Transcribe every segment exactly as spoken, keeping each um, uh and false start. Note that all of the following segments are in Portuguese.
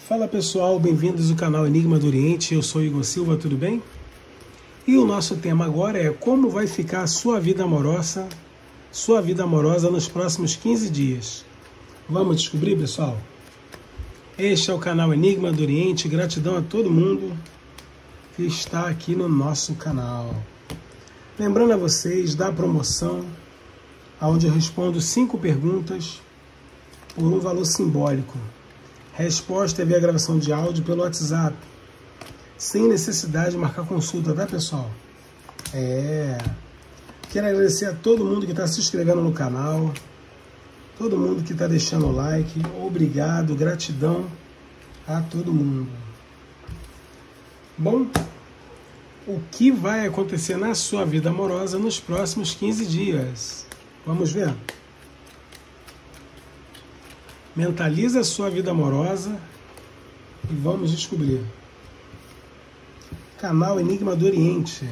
Fala pessoal, bem-vindos ao canal Enigma do Oriente, eu sou Igor Silva, tudo bem? E o nosso tema agora é como vai ficar a sua vida amorosa, sua vida amorosa nos próximos quinze dias. Vamos descobrir, pessoal? Este é o canal Enigma do Oriente, gratidão a todo mundo que está aqui no nosso canal. Lembrando a vocês da promoção, onde eu respondo cinco perguntas por um valor simbólico. Resposta é via gravação de áudio pelo WhatsApp, sem necessidade de marcar consulta, tá pessoal? É. Quero agradecer a todo mundo que está se inscrevendo no canal, todo mundo que está deixando o like, obrigado, gratidão a todo mundo. Bom, o que vai acontecer na sua vida amorosa nos próximos quinze dias? Vamos ver? Mentaliza a sua vida amorosa e vamos descobrir. Canal Enigma do Oriente.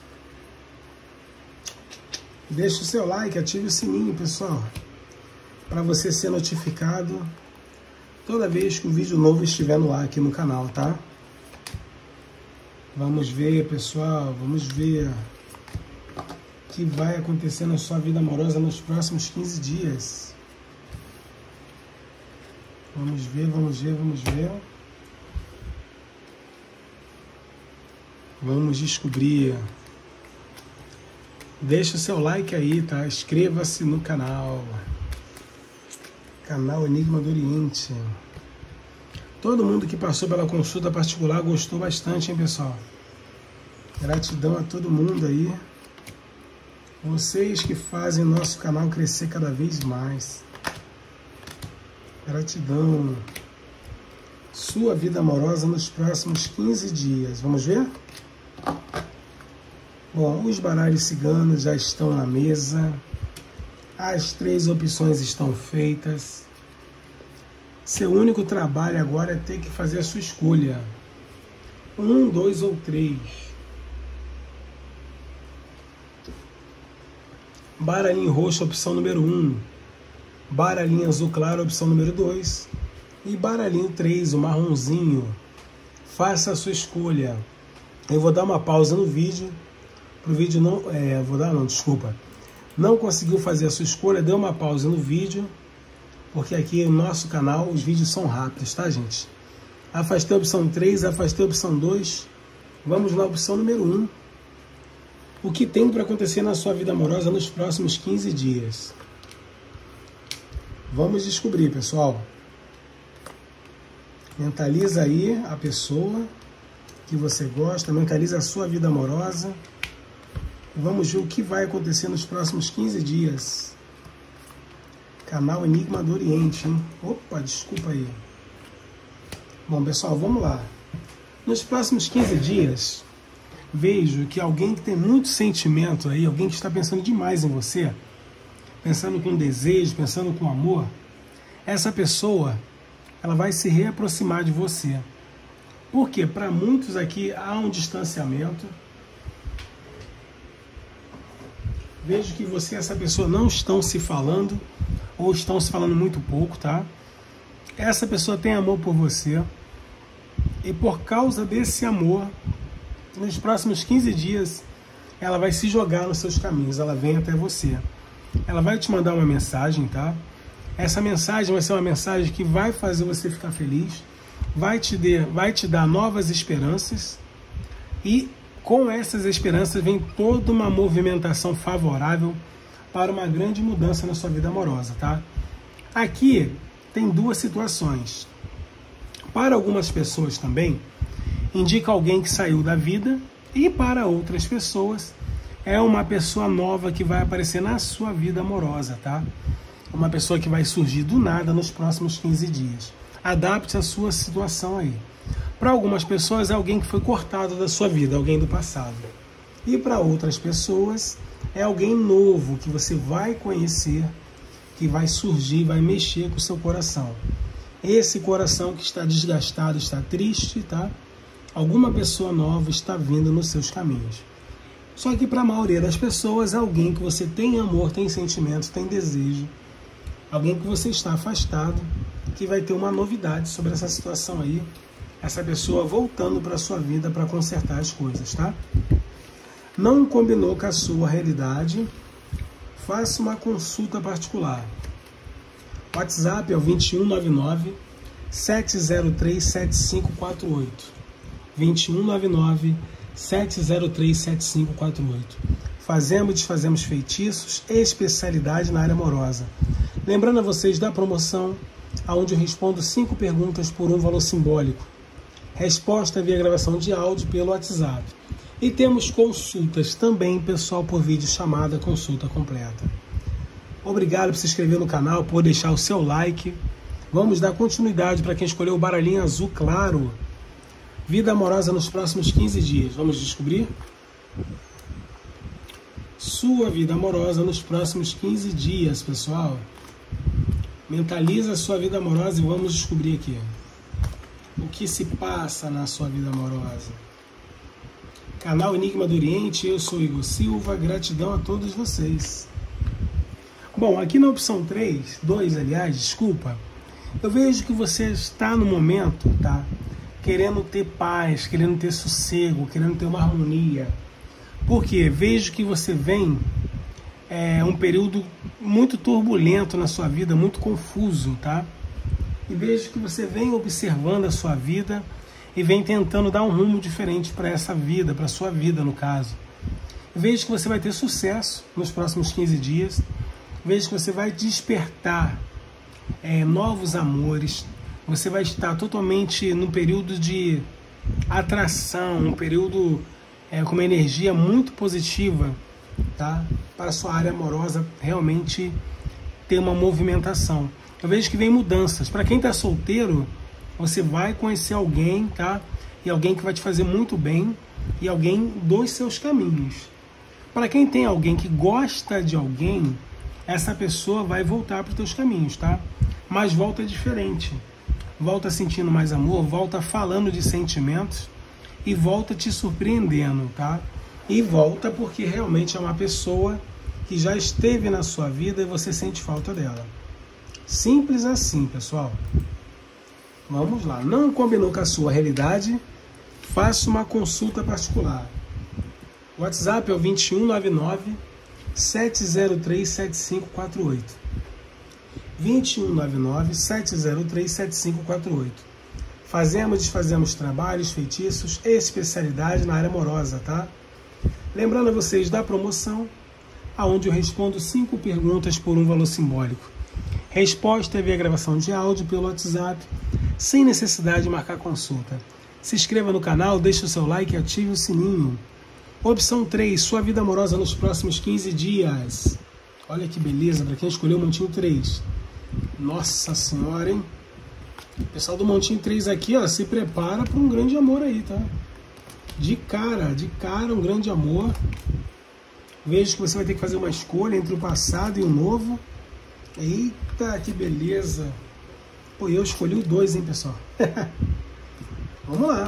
Deixe o seu like, ative o sininho, pessoal, para você ser notificado toda vez que um vídeo novo estiver no ar aqui no canal, tá? Vamos ver, pessoal, vamos ver o que vai acontecer na sua vida amorosa nos próximos quinze dias. Vamos ver, vamos ver, vamos ver. Vamos descobrir. Deixa o seu like aí, tá? Inscreva-se no canal. Canal Enigma do Oriente. Todo mundo que passou pela consulta particular gostou bastante, hein, pessoal? Gratidão a todo mundo aí. Vocês que fazem nosso canal crescer cada vez mais. Gratidão. Sua vida amorosa nos próximos quinze dias. Vamos ver? Bom, os baralhos ciganos já estão na mesa. As três opções estão feitas. Seu único trabalho agora é ter que fazer a sua escolha. Um, dois ou três. Baralhinho roxo, opção número um. Baralhinho azul claro, opção número dois. E baralhinho três, o marronzinho. Faça a sua escolha. Eu vou dar uma pausa no vídeo. Pro vídeo não... É, vou dar não, desculpa. Não conseguiu fazer a sua escolha, dê uma pausa no vídeo. Porque aqui no nosso canal os vídeos são rápidos, tá, gente? Afastei a opção três, afastei a opção dois. Vamos na opção número um. O que tem para acontecer na sua vida amorosa nos próximos quinze dias? Vamos descobrir, pessoal. Mentaliza aí a pessoa que você gosta, mentaliza a sua vida amorosa. Vamos ver o que vai acontecer nos próximos quinze dias. Canal Enigma do Oriente, hein? Opa, desculpa aí. Bom, pessoal, vamos lá. Nos próximos quinze dias, vejo que alguém que tem muito sentimento aí, alguém que está pensando demais em você, pensando com desejo, pensando com amor, essa pessoa, ela vai se reaproximar de você. Porque para muitos aqui há um distanciamento. Vejo que você e essa pessoa não estão se falando, ou estão se falando muito pouco, tá? Essa pessoa tem amor por você, e por causa desse amor, nos próximos quinze dias, ela vai se jogar nos seus caminhos, ela vem até você. Ela vai te mandar uma mensagem, tá? Essa mensagem vai ser uma mensagem que vai fazer você ficar feliz, vai te, de, vai te dar novas esperanças, e com essas esperanças vem toda uma movimentação favorável para uma grande mudança na sua vida amorosa, tá? Aqui tem duas situações. Para algumas pessoas também, indica alguém que saiu da vida, e para outras pessoas, é uma pessoa nova que vai aparecer na sua vida amorosa, tá? Uma pessoa que vai surgir do nada nos próximos quinze dias. Adapte a sua situação aí. Para algumas pessoas é alguém que foi cortado da sua vida, alguém do passado. E para outras pessoas é alguém novo que você vai conhecer, que vai surgir, vai mexer com o seu coração. Esse coração que está desgastado, está triste, tá? Alguma pessoa nova está vindo nos seus caminhos. Só que para a maioria das pessoas é alguém que você tem amor, tem sentimento, tem desejo, alguém que você está afastado, que vai ter uma novidade sobre essa situação aí, essa pessoa voltando para a sua vida para consertar as coisas, tá? Não combinou com a sua realidade, faça uma consulta particular. WhatsApp é o vinte e um, noventa e nove, sete zero três, sete cinco quatro oito. vinte e um, noventa e nove, sete zero três, sete cinco quatro oito. Fazemos e desfazemos feitiços, especialidade na área amorosa. Lembrando a vocês da promoção, onde eu respondo cinco perguntas por um valor simbólico. Resposta via gravação de áudio pelo WhatsApp. E temos consultas também, pessoal, por vídeo chamada consulta completa. Obrigado por se inscrever no canal, por deixar o seu like. Vamos dar continuidade para quem escolheu o baralhinho azul claro. Vida amorosa nos próximos quinze dias. Vamos descobrir? Sua vida amorosa nos próximos quinze dias, pessoal. Mentaliza a sua vida amorosa e vamos descobrir aqui o que se passa na sua vida amorosa. Canal Enigma do Oriente, eu sou Igor Silva, gratidão a todos vocês. Bom, aqui na opção três, dois, aliás, desculpa, eu vejo que você está no momento, tá? Querendo ter paz, querendo ter sossego, querendo ter uma harmonia. Porque vejo que você vem é, um período muito turbulento na sua vida, muito confuso, tá? E vejo que você vem observando a sua vida e vem tentando dar um rumo diferente para essa vida, para a sua vida, no caso. Vejo que você vai ter sucesso nos próximos quinze dias. Vejo que você vai despertar é, novos amores. Você vai estar totalmente num período de atração, um período é, com uma energia muito positiva, tá? Para a sua área amorosa realmente ter uma movimentação. Eu vejo que vem mudanças. Para quem está solteiro, você vai conhecer alguém, tá? E alguém que vai te fazer muito bem e alguém dos seus caminhos. Para quem tem alguém que gosta de alguém, essa pessoa vai voltar para os teus caminhos, tá? Mas volta diferente. Volta sentindo mais amor, volta falando de sentimentos e volta te surpreendendo, tá? E volta porque realmente é uma pessoa que já esteve na sua vida e você sente falta dela. Simples assim, pessoal. Vamos lá. Não combinou com a sua realidade? Faça uma consulta particular. O WhatsApp é o vinte e um, noventa e nove, sete zero três, sete cinco quatro oito. vinte e um, noventa e nove, sete zero três, sete cinco quatro oito. Fazemos e desfazemos trabalhos, feitiços, especialidade na área amorosa, tá? Lembrando a vocês da promoção, onde eu respondo cinco perguntas por um valor simbólico. Resposta é via gravação de áudio pelo WhatsApp, sem necessidade de marcar consulta. Se inscreva no canal, deixe o seu like e ative o sininho. Opção três, sua vida amorosa nos próximos quinze dias. Olha que beleza, para quem escolheu o Montinho três. Nossa Senhora, hein? O pessoal do Montinho três aqui, ó, se prepara para um grande amor aí, tá? De cara, de cara, um grande amor. Vejo que você vai ter que fazer uma escolha entre o passado e o novo. Eita, que beleza. Pô, eu escolhi o dois, hein, pessoal? Vamos lá.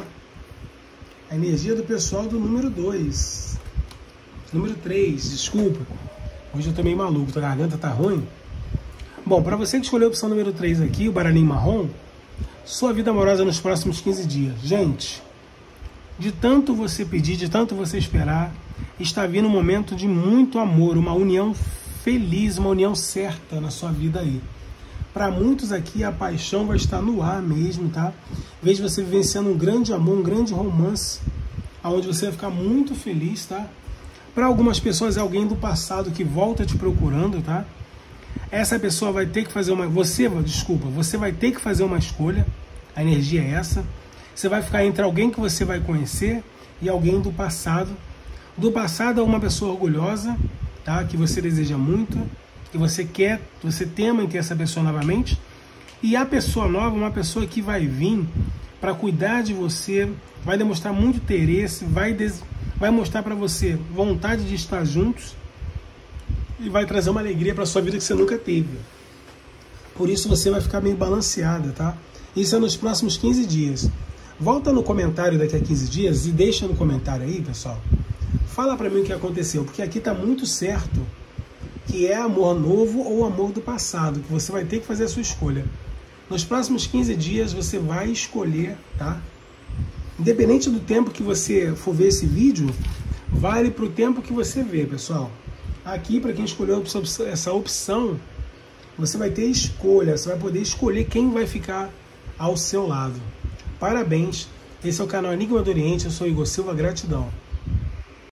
A energia do pessoal do número dois. Número três, desculpa. Hoje eu tô meio maluco, a garganta tá ruim. Bom, para você que escolheu a opção número três aqui, o baralhinho marrom, sua vida amorosa nos próximos quinze dias. Gente, de tanto você pedir, de tanto você esperar, está vindo um momento de muito amor, uma união feliz, uma união certa na sua vida aí. Para muitos aqui, a paixão vai estar no ar mesmo, tá? Vejo você vivenciando um grande amor, um grande romance, onde você vai ficar muito feliz, tá? Para algumas pessoas é alguém do passado que volta te procurando, tá? Essa pessoa vai ter que fazer uma... Você, desculpa, você vai ter que fazer uma escolha. A energia é essa. Você vai ficar entre alguém que você vai conhecer e alguém do passado. Do passado é uma pessoa orgulhosa, tá? Que você deseja muito, que você quer, você tema em ter essa pessoa novamente. E a pessoa nova é uma pessoa que vai vir para cuidar de você, vai demonstrar muito interesse, vai, des... vai mostrar para você vontade de estar juntos e vai trazer uma alegria para sua vida que você nunca teve. Por isso você vai ficar meio balanceada, tá? Isso é nos próximos quinze dias. Volta no comentário daqui a quinze dias e deixa no comentário aí, pessoal. Fala para mim o que aconteceu, porque aqui tá muito certo. que é amor novo ou amor do passado, que você vai ter que fazer a sua escolha. Nos próximos quinze dias você vai escolher, tá? Independente do tempo que você for ver esse vídeo, vale para o tempo que você vê, pessoal. Aqui, para quem escolheu essa opção, você vai ter escolha, você vai poder escolher quem vai ficar ao seu lado. Parabéns, esse é o canal Enigma do Oriente, eu sou Igor Silva, gratidão.